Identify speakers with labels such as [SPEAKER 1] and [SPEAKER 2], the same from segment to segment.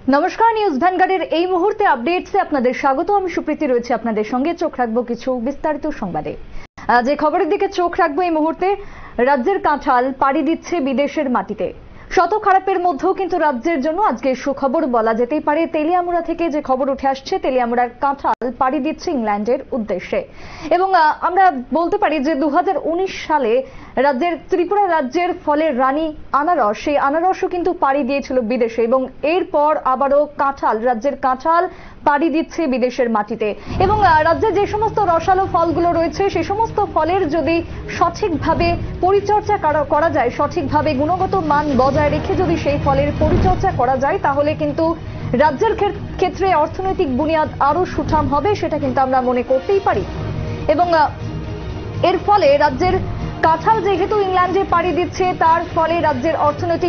[SPEAKER 1] নমস্কার, নিউজ ভ্যানগার্ডের এই মুহূর্তে আপডেটসে আপনাদের স্বাগত। আমি সুপ্রীতি রয়েছে আপনাদের সঙ্গে। চোখ রাখবো কিছু বিস্তারিত সংবাদে। যে খবরের দিকে চোখ রাখবো এই মুহূর্তে, রাজ্যের কাঁঠাল পাড়ি দিচ্ছে বিদেশের মাটিতে। শত খারাপের মধ্যেও কিন্তু রাজ্যের জন্য আজকে সুখবর বলা যেতেই পারে। তেলিয়ামুড়া থেকে যে খবর উঠে আসছে, তেলিয়ামুড়ার কাঁঠাল পাড়ি দিচ্ছে ইংল্যান্ডের উদ্দেশ্যে। এবং আমরা বলতে পারি যে 2019 সালে রাজ্যের ত্রিপুরা রাজ্যের ফলের রানী আনারস, সেই আনারসও কিন্তু পাড়ি দিয়েছিল বিদেশে। এবং এরপর আবারও কাঁঠাল, রাজ্যের কাঁঠাল পাড়ি দিচ্ছে বিদেশের মাটিতে। এবং রাজ্যে যে সমস্ত রসালো ফলগুলো রয়েছে, সেই সমস্ত ফলের যদি সঠিকভাবে পরিচর্যা করা যায়, সঠিকভাবে গুণগত মান বজায় রেখে যদি সেই ফলের পরিচর্যা করা যায়, তাহলে কিন্তু রাজ্যের ক্ষেত্রে অর্থনৈতিক বুনিয়াদ আরো সুঠাম হবে, সেটা কিন্তু আমরা মনে করতেই পারি। এবং এর ফলে রাজ্যের কাঁঠাল যেহেতু ইংল্যান্ডে পাড়ি দিচ্ছে, তার ফলে রাজ্যের অর্থনৈতিক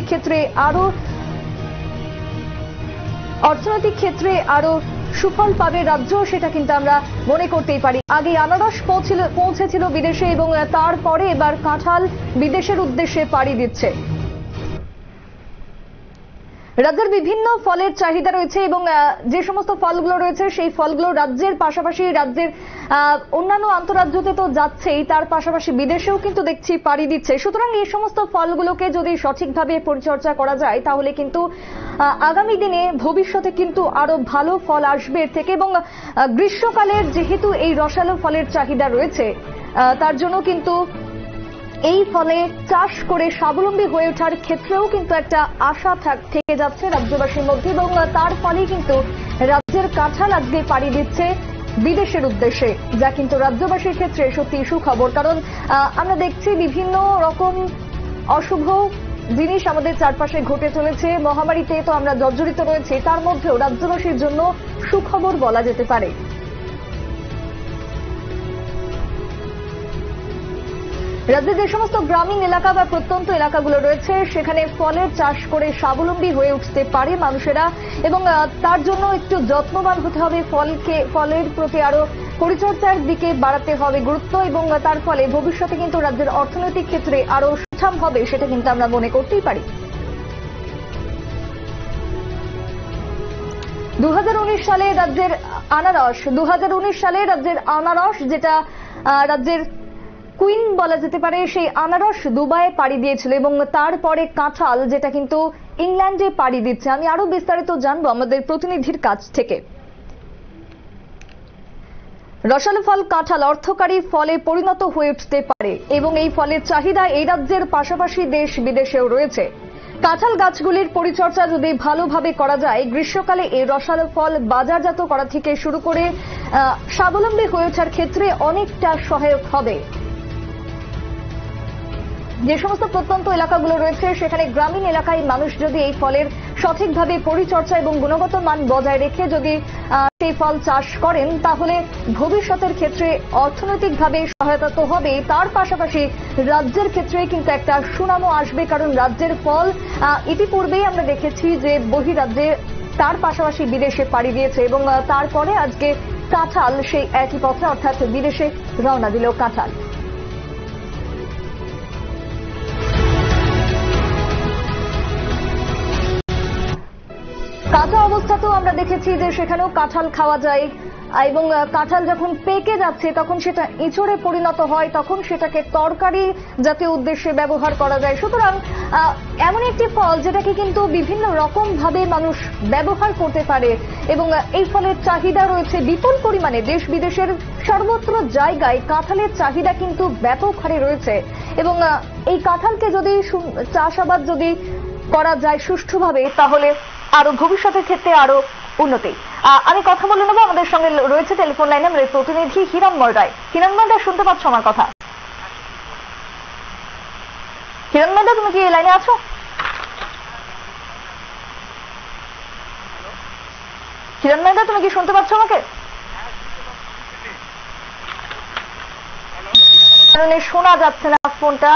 [SPEAKER 1] ক্ষেত্রে আরো সুফল পাবে রাজ্য, সেটা কিন্তু আমরা মনে করতেই পারি। আগে আনারস পৌঁছেছিল বিদেশে এবং তারপরে এবার কাঁঠাল বিদেশের উদ্দেশ্যে পাড়ি দিচ্ছে। রাজ্যের বিভিন্ন ফলের চাহিদা রয়েছে এবং যে সমস্ত ফলগুলো রয়েছে, সেই ফলগুলো রাজ্যের পাশাপাশি রাজ্যের অন্যান্য আন্তঃরাজ্যতে তো যাচ্ছেই, তার পাশাপাশি বিদেশেও কিন্তু দেখছি পাড়ি দিচ্ছে। সুতরাং এই সমস্ত ফলগুলোকে যদি সঠিকভাবে পরিচর্যা করা যায়, তাহলে কিন্তু আগামী দিনে ভবিষ্যতে কিন্তু আরো ভালো ফল আসবে এর থেকে। এবং গ্রীষ্মকালের যেহেতু এই রসালো ফলের চাহিদা রয়েছে, তার জন্য কিন্তু এই ফলে চাষ করে স্বাবলম্বী হয়ে ওঠার ক্ষেত্রেও কিন্তু একটা আশা থেকে যাচ্ছে রাজ্যবাসীর মধ্যে। এবং তার ফলেই কিন্তু রাজ্যের কাঁঠাল আজকে পাড়ি দিচ্ছে বিদেশের উদ্দেশ্যে, যা কিন্তু রাজ্যবাসীর ক্ষেত্রে সত্যি সুখবর। কারণ আমরা দেখছি বিভিন্ন রকম অশুভ জিনিস আমাদের চারপাশে ঘটে চলেছে, মহামারীতে তো আমরা জর্জরিত রয়েছে, তার মধ্যেও রাজ্যবাসীর জন্য সুখবর বলা যেতে পারে। রাজ্যে যে সমস্ত গ্রামীণ এলাকা বা প্রত্যন্ত এলাকাগুলো রয়েছে, সেখানে ফলের চাষ করে স্বাবলম্বী হয়ে উঠতে পারে মানুষেরা। এবং তার জন্য একটু যত্নবান হতে হবে, ফলের প্রতি আরো পরিচর্যার দিকে বাড়াতে হবে গুরুত্ব। এবং তার ফলে ভবিষ্যতে কিন্তু রাজ্যের অর্থনৈতিক ক্ষেত্রে আরো সুঠাম হবে, সেটা কিন্তু আমরা মনে করতেই পারি। 2019 সালে রাজ্যের আনারস, যেটা রাজ্যের কুইন বলা যেতে পারে, সেই আনারস দুবাইয়ে পাড়ি দিয়েছিল এবং তারপরে কাঁঠাল, যেটা কিন্তু ইংল্যান্ডে পাড়ি দিচ্ছে। আমি আরো বিস্তারিত জানবো আমাদের প্রতিনিধির কাছ থেকে। রসালো ফল কাঁঠাল অর্থকারী ফলে পরিণত হয়ে উঠতে পারে এবং এই ফলের চাহিদা এই রাজ্যের পাশাপাশি দেশ বিদেশেও রয়েছে। কাঁঠাল গাছগুলির পরিচর্যা যদি ভালোভাবে করা যায়, গ্রীষ্মকালে এই রসালো ফল বাজারজাত করা থেকে শুরু করে স্বাবলম্বী হয়ে ওঠার ক্ষেত্রে অনেকটা সহায়ক হবে। যে সমস্ত প্রত্যন্ত এলাকাগুলো রয়েছে, সেখানে গ্রামীণ এলাকায় মানুষ যদি এই ফলের সঠিকভাবে পরিচর্যা এবং গুণগত মান বজায় রেখে যদি সেই ফল চাষ করেন, তাহলে ভবিষ্যতের ক্ষেত্রে অর্থনৈতিকভাবে সহায়তা তো হবে, তার পাশাপাশি রাজ্যের ক্ষেত্রে কিন্তু একটা সুনামও আসবে। কারণ রাজ্যের ফল ইতিপূর্বেই আমরা দেখেছি যে বহিরাজ্যে, তার পাশাপাশি বিদেশে পাড়ি দিয়েছে এবং তারপরে আজকে কাঁঠাল সেই একই পথে, অর্থাৎ বিদেশে রওনা দিল কাঁঠাল। কাঁচা অবস্থাতেও আমরা দেখেছি যে সেখানেও কাঁঠাল খাওয়া যায় এবং কাঁঠাল যখন পেকে যাচ্ছে তখন সেটা এঁচড়ে পরিণত হয়, তখন সেটাকে তরকারি জাতীয় উদ্দেশ্যে ব্যবহার করা যায়। সুতরাং এমন একটি ফল যেটাকে কিন্তু বিভিন্ন রকম ভাবে মানুষ ব্যবহার করতে পারে এবং এই ফলের চাহিদা রয়েছে বিপুল পরিমাণে। দেশ বিদেশের সর্বত্র জায়গায় কাঁঠালের চাহিদা কিন্তু ব্যাপক হারে রয়েছে এবং এই কাঁঠালকে যদি চাষাবাদ যদি করা যায় সুষ্ঠুভাবে, তাহলে আরো ভবিষ্যতের ক্ষেত্রে আরো উন্নতি। আমি কথা বলে নেবো, আমাদের সঙ্গে রয়েছে টেলিফোন লাইনে আমাদের প্রতিনিধি হিরণময় রায়। হিরণময় দা, শুনতে পাচ্ছ আমার কথা? হিরণময় দা, তুমি কি এই লাইনে আছো? হিরণময় দা, তুমি কি শুনতে পাচ্ছ আমাকে? শোনা যাচ্ছে না ফোনটা।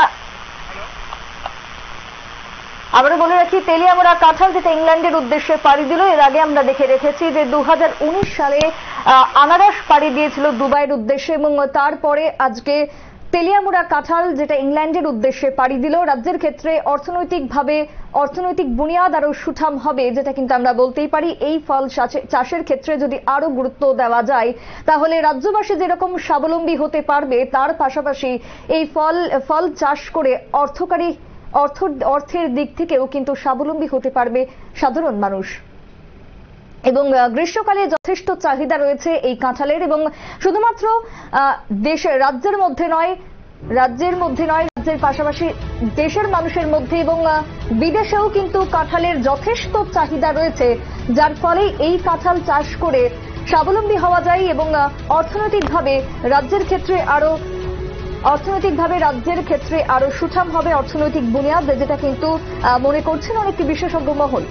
[SPEAKER 1] আবারও বলে রাখি, তেলিয়ামুড়া কাঁঠাল যেটা ইংল্যান্ডের উদ্দেশ্যে পাড়ি দিল। এর আগে আমরা দেখে রেখেছি যে 2019 সালে আনারস পাড়ি দিয়েছিল দুবাইয়ের উদ্দেশ্যে এবং তারপরে আজকে তেলিয়ামুড়া কাঁঠাল যেটা ইংল্যান্ডের উদ্দেশ্যে পাড়ি দিল, রাজ্যের ক্ষেত্রে অর্থনৈতিক বুনিয়াদ আরো সুঠাম হবে, যেটা কিন্তু আমরা বলতেই পারি। এই ফল চাষের ক্ষেত্রে যদি আরো গুরুত্ব দেওয়া যায় তাহলে রাজ্যবাসী যেরকম স্বাবলম্বী হতে পারবে, তার পাশাপাশি এই ফল চাষ করে অর্থের দিক থেকেও কিন্তু স্বাবলম্বী হতে পারবে সাধারণ মানুষ। এবং গ্রীষ্মকালে যথেষ্ট চাহিদা রয়েছে এই কাঁঠালের, এবং শুধুমাত্র রাজ্যের মধ্যে নয়, রাজ্যের পাশাপাশি দেশের মানুষের মধ্যে এবং বিদেশেও কিন্তু কাঁঠালের যথেষ্ট চাহিদা রয়েছে, যার ফলে এই কাঁঠাল চাষ করে স্বাবলম্বী হওয়া যায় এবং অর্থনৈতিকভাবে রাজ্যের ক্ষেত্রে আরো সুঠাম হবে অর্থনৈতিক বুনিয়াদ, যেটা কিন্তু মনে করছেন অনেকটি বিশেষজ্ঞ মহল।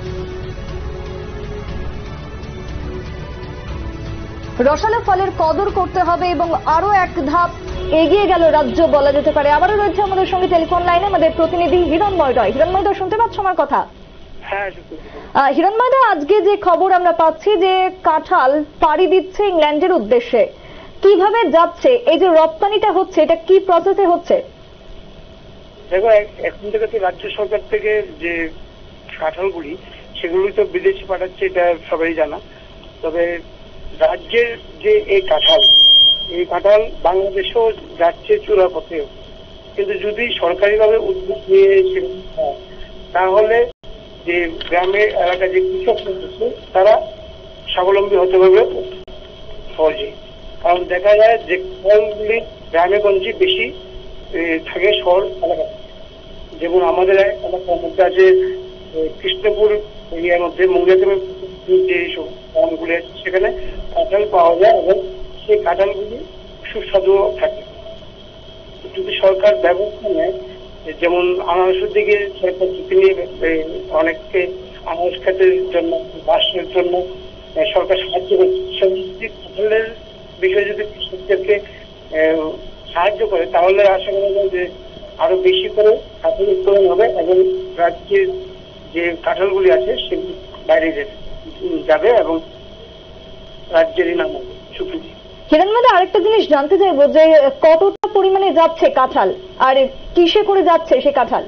[SPEAKER 1] রসালো ফলের কদর করতে হবে এবং আরো এক ধাপ এগিয়ে গেল রাজ্য বলা যেতে পারে। আবারও রয়েছে আমাদের সঙ্গে টেলিফোন লাইনে আমাদের প্রতিনিধি হিরণময় রায়। হিরণময় দা, শুনতে পাচ্ছ আমার কথা?
[SPEAKER 2] হ্যাঁ
[SPEAKER 1] হিরণময় দা, আজকে যে খবর আমরা পাচ্ছি যে কাঁঠাল পাড়ি দিচ্ছে ইংল্যান্ডের উদ্দেশ্যে, কিভাবে যাচ্ছে? এই যে রপ্তানিটা হচ্ছে, এটা কি প্রসেসে হচ্ছে?
[SPEAKER 2] দেখো, এখন থেকে তো রাজ্য সরকার থেকে যে কাঁঠালগুলি সেগুলি তো বিদেশে পাঠাচ্ছে, এটা সবাই জানা। তবে রাজ্যের যে এই কাঁঠাল বাংলাদেশেও যাচ্ছে চূড়া পথেও, কিন্তু যদি সরকারিভাবে উদ্যোগ নিয়ে তাহলে যে গ্রামের এলাকায় যে কৃষক রয়েছে তারা স্বাবলম্বী হতে পারবে সহজে। কারণ দেখা যায় যে ফলগুলি গ্রামে গঞ্জে বেশি থাকে শহর এলাকা, যেমন আমাদের এলাকার মধ্যে আছে কৃষ্ণপুর এরিয়ার মধ্যে মঙ্গলাদেবের যে গ্রামগুলি আছে সেখানে কাঁঠাল পাওয়া যায় এবং সেই কাঁঠালগুলি সুস্বাদু থাকে। যদি সরকার ব্যবস্থা নেয়, যেমন আনারসের দিকে সরকার ঝুঁকি নিয়ে অনেককে আনারস খেতের জন্য, বাঁশের জন্য সরকার সাহায্য করছে, কাঁঠালের বিষয়ে যদি কৃষকদেরকে সাহায্য করে তাহলে আশা করা যায় যে আরো বেশি করে কাঁঠাল উৎপাদন হবে এবং রাজ্যের যে কাঁঠালগুলি আছে সেগুলি বাইরে যাবে এবং রাজ্যেরই নাম হবে সুখী।
[SPEAKER 1] হিরণময়, আরেকটা জিনিস জানতে চাইবো যে কতটা পরিমাণে যাচ্ছে কাঁঠাল, আর কিসে করে যাচ্ছে সে কাঁঠাল?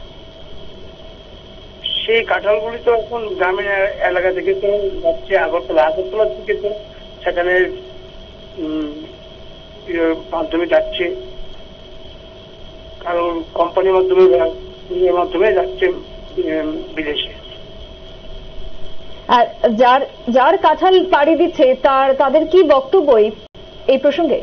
[SPEAKER 2] সেই কাঁঠালগুলি তো এখন গ্রামীণ এলাকা থেকে তো যাচ্ছে আগরতলার থেকে, তো সেখানে মাধ্যমে যাচ্ছে, কারণ কোম্পানির মাধ্যমে যাচ্ছে বিদেশে।
[SPEAKER 1] আর যার কাঁঠাল পাড়ি দিচ্ছে তাদের কি বক্তব্য এই প্রসঙ্গে?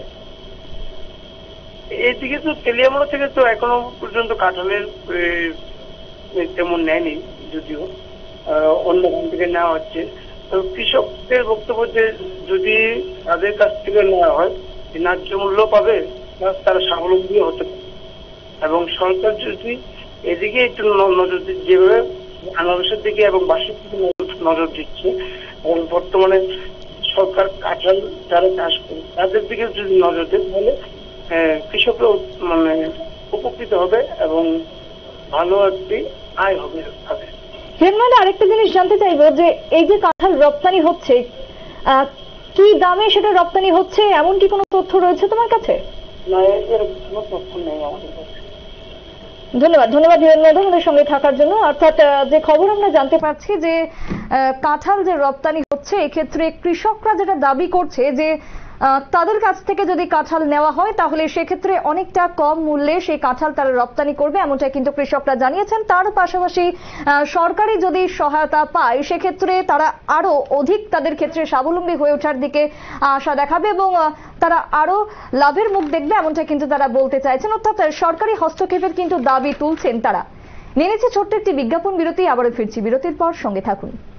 [SPEAKER 2] এইদিকে তো তেলিয়ামুড়া থেকে তো এখনো পর্যন্ত কাঁঠালের তেমন নেয়নি, যদিও অন্য গান থেকে নেওয়া হচ্ছে। তো কৃষকদের বক্তব্য যে যদি তাদের কাছ থেকে নেওয়া হয় ন্যায্য মূল্য পাবে, তারা স্বাবলম্বী হতে পারে। এবং সরকার যদি এদিকে একটু নজর দিচ্ছে, যেভাবে আনারসের দিকে এবং বাঁশের দিকে নজর দিচ্ছে, এবং বর্তমানে সরকার কাঁঠাল যারা চাষ করে তাদের দিকে যদি নজর দেয় তাহলে কৃষকরা উপকৃত হবে এবং ভালো একটি আয় হবে তাদের।
[SPEAKER 1] হিরণময়, আরেকটা জিনিস জানতে চাইবো যে এই যে কাঁঠাল রপ্তানি হচ্ছে, কি দামে সেটা রপ্তানি হচ্ছে, এমন কি কোনো তথ্য রয়েছে তোমার কাছে?
[SPEAKER 2] না, এর কোনো তথ্য নেই আমাদের কাছে।
[SPEAKER 1] ধন্যবাদ হিরণময় আমাদের সঙ্গে থাকার জন্য। অর্থাৎ যে খবর আমরা জানতে পারছি যে কাঁঠাল যে রপ্তানি হচ্ছে, এক্ষেত্রে কৃষকরা যেটা দাবি করছে যে তাদের কাছ থেকে যদি কাঁঠাল নেওয়া হয় তাহলে সেক্ষেত্রে অনেকটা কম মূল্যে সেই কাঁঠাল তারা রপ্তানি করবে, এমনটা কিন্তু কৃষকরা জানিয়েছেন। তার পাশাপাশি সরকারি যদি সহায়তা পায় সেক্ষেত্রে তারা আরো অধিক তাদের ক্ষেত্রে স্বাবলম্বী হয়ে ওঠার দিকে আশা দেখাবে এবং তারা আরো লাভের মুখ দেখবে, এমনটা কিন্তু তারা বলতে চাইছেন। অর্থাৎ সরকারি হস্তক্ষেপের কিন্তু দাবি তুলছেন তারা। নিয়ে নিচ্ছে ছোট্ট একটি বিজ্ঞাপন বিরতি, আবারও ফিরছি বিরতির পর, সঙ্গে থাকুন।